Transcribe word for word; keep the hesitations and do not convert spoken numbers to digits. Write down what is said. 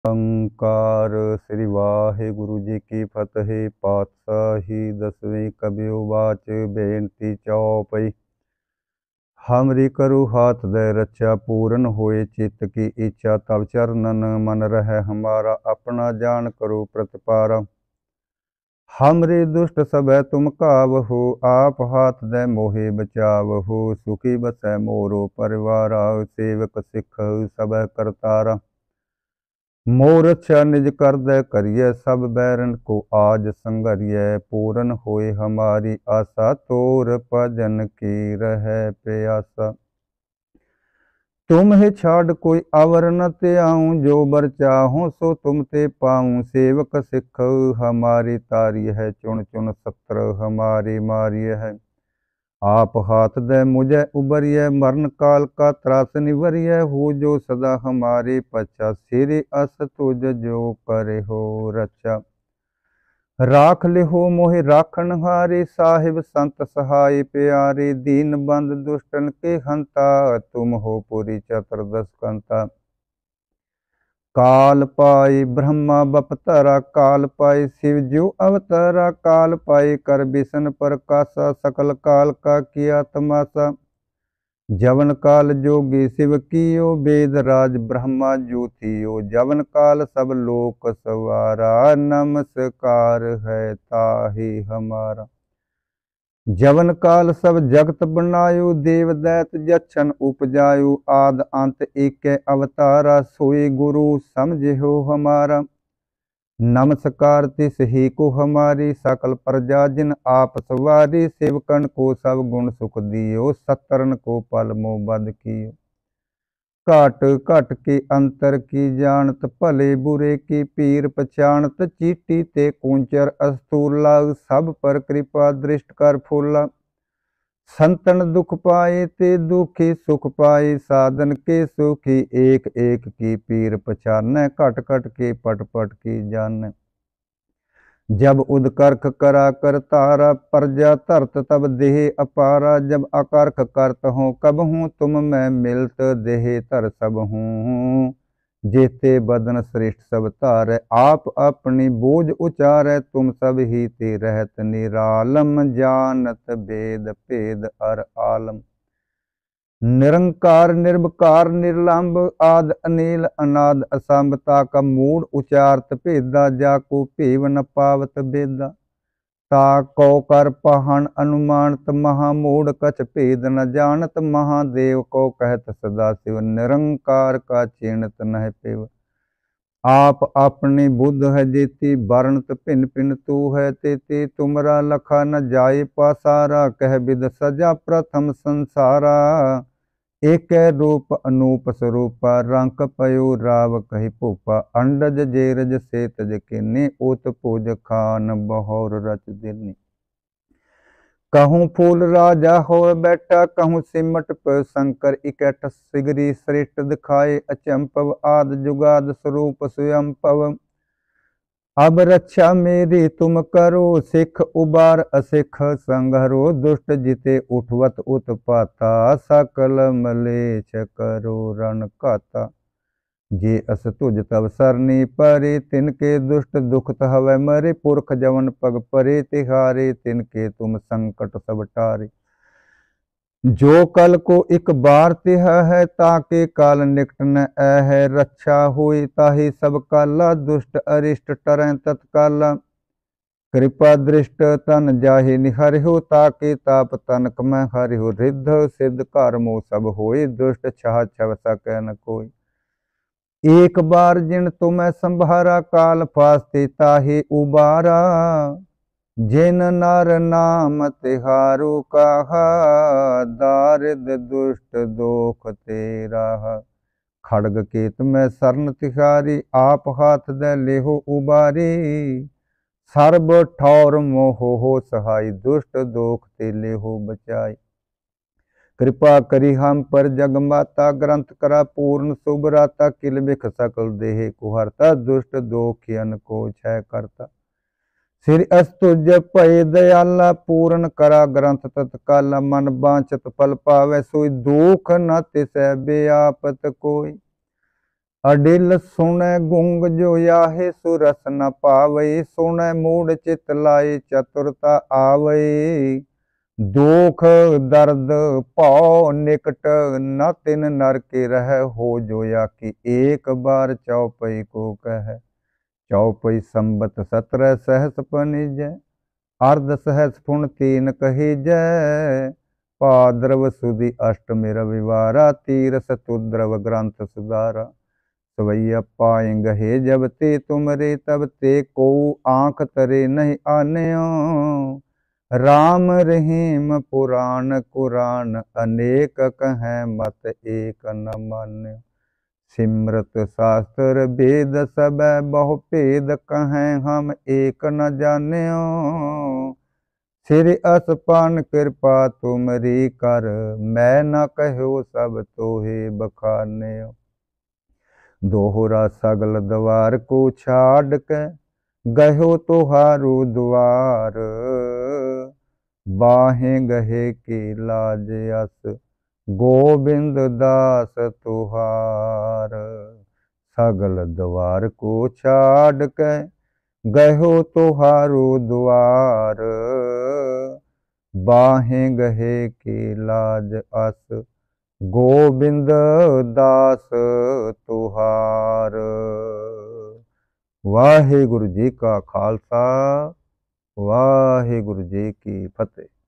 अंकार श्री वाहिगुरु जी की फतेह। पातशाही दसवीं कबियो बाच बेनती चौपई। हमरी करु हाथ दे रक्षा पूरन होए चित्त की इच्छा तब चरणन मन रह हमारा अपना जान करो प्रतिपारा। हमरे दुष्ट सब तुम कावहु आप हाथ दे मोहे बचावहु सुखी बसै मोरो परिवारा सेवक सिख सब करतारा। मोर अच्छा निज कर दे करिय सब बैरन को आज संगरिय पूरन होए हमारी आशा तोर भजन की रह प्यासा। तुम ही छाड़ कोई अवर न ते आऊं जो बर चाहूं सो तुम ते पाऊं सेवक सिख हमारी तारी है चुन चुन सत्र हमारी मारी है। आप हाथ दे मुझे उबरिय मरण काल का त्रास निवरिय हो जो सदा हमारे पच्छा सिर अस तुझ जो करे हो रक्षा। राख ले हो मोहि राखन हारे साहिब संत सहाय प्यारे दीन बंद दुष्टन के हंता तुम हो पुरी चतुर्दश कंता। काल पाए ब्रह्मा बपतरा काल पाए शिव जो अवतरा काल पाए कर बिसन प्रकाशा सकल काल का किया तमाशा। जवन काल जोगी शिव कियो वेद राज ब्रह्मा ज्योतियो जवन काल सब लोक सवारा नमस्कार है ताहि हमारा। जवन काल सब जगत बनायो देव दैत जच्छन उपजायो आद अंत एक अवतारा सोए गुरु समझे हो हमारा। नमस्कार तिस ही को हमारी सकल प्रजा जिन आप सवारी सेवकन को सब गुण सुख दियो सत्तरन को पल मोह बद कियो। घट घट के अंतर की जानत भले बुरे की पीर पछाणत चीटी ते कूंचर अस्तूला सब पर कृपा दृष्ट कर फूला। संतन दुख पाए ते दुखी सुख पाए साधन के सुखी एक एक की पीर पछान घट घट के पट पट की जान। जब उदकर्ख करा कर तारा प्रजा धरत तब देह अपारा। जब अकर्ख करत हूँ कब हूँ तुम मैं मिलत देह धर सब हूँ। जेते बदन श्रेष्ठ सब तार आप अपनी बोझ उचार तुम सब ही ते रहत निरालम जानत वेद भेद अर आलम। निरंकार निर्विकार निर्लंब आद अनिल अनाद असंभता का मूड उचारत भेदा जाको भेव न पावत बेदा। ता कौ कर पहन अनुमानत महामूढ़ कछ भेद न जानत महादेव को कहत सदा शिव निरंकार का चीणत नह पेव। आप अपनी बुद्ध है जेती वर्णत भिन्न भिन्न तू है तेती तुमरा लखा न जाए पासारा। कह विद सजा प्रथम संसारा एक रूप अनूप स्वरूपा रंक पयो राव कही भूपा। अंडज जेरज से तज किन्नी उत पूज खान बहोर रच दिनी। कहूँ फूल राजा हो बैठा कहूँ सिमट पर शंकर इकठ सिगरी श्रेष्ठ दिखाए अचंपव आद जुगाद स्वरूप स्वयंपव। अब रक्षा मेरी तुम करो सिख उबार असिख संघरो दुष्ट जिते उठवत उत्पाता। सकल मलेच करो रण काता जे अस तुझ तब सरनी परे तिनके दुष्ट दुखत हवै मरे। पुरख जवन पग परे तिहारे तिनके तुम संकट सब टारे। जो कल को एक बार तिह है ताके काल निकट न ऐ है। रक्षा हुई ताहि सब काला दुष्ट अरिष्ट टरें तत्काला। कृपा दृष्ट तन जाहि निहरिहु ताके ताप तनक में हरिहु। रिद्ध सिद्ध कर्मो सब होए दुष्ट छह छव सकै न कोई। एक बार जिन तुम्हें संभारा काल फास्ते ताहि उबारा। जिन नर नाम तिहारु कहा दारिद दुष्ट दोख तेरा। खड़ग केत में शरण तिहारी आप हाथ दे लेहो उबारी। सर्ब ठौर मोह हो सहाय दुष्ट दोख ते लेहो बचाई। कृपा करी हम पर जगमाता ग्रंथ करा पूर्ण शुभ राता। किल बिख सकल देह कुहरता दुष्ट दोखियन को छय करता। श्री अस्तुज पय दयाला पूर्ण करा ग्रंथ तत्काला। मन बांचत फल पावे सोई दुख न तिसै बेआपत कोई। अडिल सुनै गुंग जो याहे सुरस न पावै, सुनै मूड चित लाए चतुरता आवै। दुख दर्द पौ निकट न तिन नर के रह, हो जोया कि एक बार चौपई को कह। चौपई संबत सत्रह सहस पनिजै, अर्ध सहस पुन तीन कही जय। भाद्रव सुदी अष्टमी रविवारा, तीर सतुद्रव ग्रंथ सुधारा। सवैया पाए गहे जब ते तुमरे, तब ते को आँख तरे नहीं आन्यो। राम रहीम पुराण कुरान, अनेक कहें मत एक न मान्यो। सिमरत शास्त्र वेद सब बहु भेद, कहें हम एक न जान्यो। श्री असपान कृपा तुमरी कर, मैं न कहो सब तोहे बखान्यो। दोहरा सगल द्वार को छाड़ के, गहो तुहारो द्वार। बाहें गहे की लाज अस, गोविंद दास तुहार। सगल द्वार को छाड़ के, गहो तुहारो द्वार। बाहें गहे की लाज अस, गोविंद दास तुहार। वाहिगुरु जी का खालसा, वाहिगुरु जी की फतेह।